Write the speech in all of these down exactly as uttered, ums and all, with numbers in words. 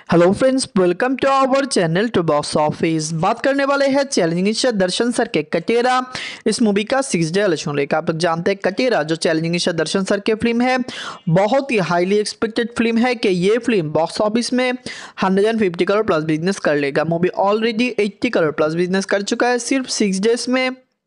Hello friends, welcome to our channel to box office. बात करने वाले हैं चैलेंजिंग स्टार दर्शन सर के कटेरा इस मूवी का सिक्स डे कलेक्शन लेकर। आप लोग जानते हैं कटेरा जो चैलेंजिंग स्टार दर्शन सर की फिल्म है, बहुत ही हाईली एक्सपेक्टेड फिल्म है कि ये फिल्म बॉक्स ऑफिस में hundred fifty crore plus business कर लेगा। Movie already eighty crore plus business कर चुका है सिर्फ सिक्स डेज में,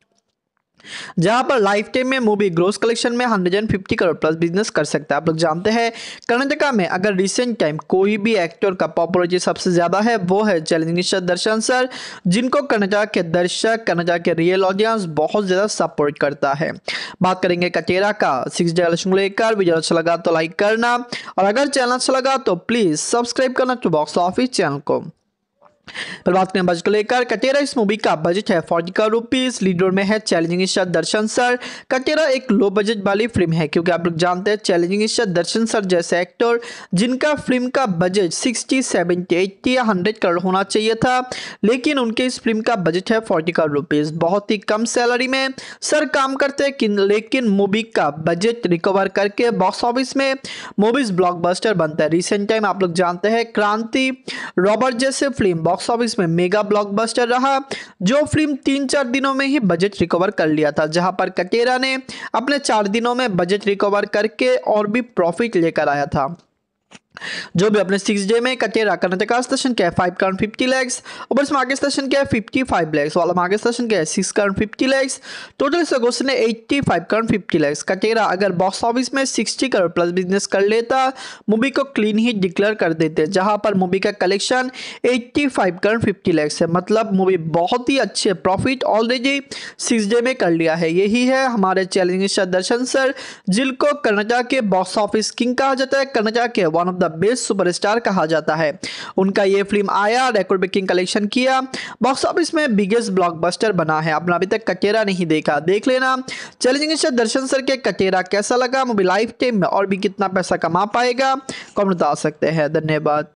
जहां पर लाइफ टाइम में मूवी ग्रोस कलेक्शन में hundred fifty crore plus business कर सकता है। आप लोग जानते हैं कर्नाटका में अगर रिसेंट टाइम कोई भी एक्टर का पॉपुलरिटी सबसे ज्यादा है वो है चैलेंजिंग स्टार दर्शन सर, जिनको कर्नाटका के दर्शक, कर्नाटका के रियल ऑडियंस बहुत ज्यादा सपोर्ट करता है। बात करेंगे कटेरा का सिक्स डे कलेक्शन लेकर। वीडियो अच्छा लगा तो लाइक करना, और अगर चैनल अच्छा लगा तो प्लीज सब्सक्राइब करना टू बॉक्स ऑफिस चैनल को। पर बात करें बजट को लेकर, कटेरा इस मूवी का बजट है forty crore rupees. Lead role में है challenging star Darshan sir. Kaatera एक लो बजट वाली फिल्म है, क्योंकि आप लोग जानते हैं चैलेंजिंग स्टार दर्शन सर जैसे एक्टर जिनका फिल्म का बजट सिक्सटी, सेवेंटी, एट्टी या हंड्रेड करोड़ होना चाहिए था, लेकिन उनके इस फिल्म का बजट है फोर्टी करोड़ रुपीस। बहुत ही कम सैलरी में सर काम करते हैं, लेकिन मूवी का बजट रिकवर करके बॉक्स ऑफिस में मूवीज ब्लॉकबस्टर बनता है। रिसेंट टाइम आप लोग जानते हैं क्रांति, रॉबर्ट जैसे फिल्म बॉक्स ऑफिस में मेगा ब्लॉकबस्टर रहा, जो फिल्म तीन चार दिनों में ही बजट रिकवर कर लिया था, जहां पर कटेरा ने अपने चार दिनों में बजट रिकवर करके और भी प्रॉफिट लेकर आया था। जो भी अपने सिक्स डे में कटेरा कर्नाटका स्टेशन के फाइव करोड़ फिफ्टी लैक्स, ऊपर से मार्केट स्टेशन के फिफ्टी फाइव लैक्स, वाला मार्केट स्टेशन के six crore fifty lakhs, total से गोस्ट ने eighty five crore fifty lakhs. Kaatera अगर बॉक्स ऑफिस में सिक्सटी करोड़ प्लस बिजनेस कर लेता, मूवी को क्लीन ही डिक्लेयर कर देते, जहां पर मूवी का collection eighty five crore fifty lakhs है। मतलब मूवी बहुत ही अच्छे प्रॉफिट ऑलरेडी सिक्स डे में कर लिया है। यही है हमारे चैलेंजिंग स्टार दर्शन सर, जिनको कर्नाटका के बॉक्स ऑफिस किंग कहा जाता है, कर्नाटका के one of the best superstar कहा जाता है। उनका ये फिल्म आया, रिकॉर्ड ब्रेकिंग कलेक्शन किया, बॉक्स ऑफिस में बिगेस्ट ब्लॉकबस्टर बना है। आपने अभी तक कटेरा नहीं देखा, देख लेना। चैलेंजिंग स्टार दर्शन सर के कटेरा कैसा लगा, मूवी लाइफ टाइम में और भी कितना पैसा कमा पाएगा, कमेंट बता सकते हैं। धन्यवाद।